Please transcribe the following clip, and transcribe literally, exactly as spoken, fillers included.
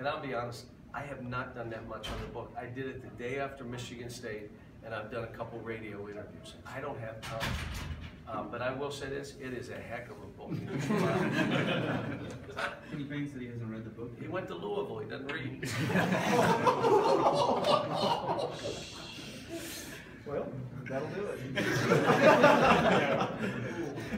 And I'll be honest, I have not done that much on the book. I did it the day after Michigan State, and I've done a couple radio interviews. I don't have time. Um, but I will say this, it is a heck of a book. He claims that he hasn't read the book. He went to Louisville, he doesn't read. Well, that'll do it.